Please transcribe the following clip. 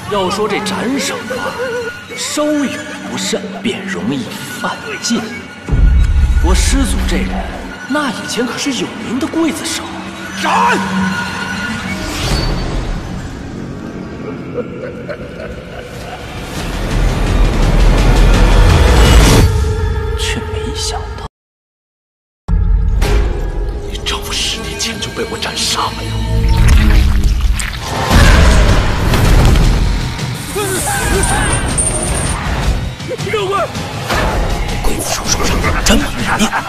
要说这斩首啊，稍有不慎便容易犯禁。我师祖这人，那以前可是有名的刽子手。斩！却没想到， 你丈夫10年前就被我斩杀了呀！ 鬼子手上这么厉害！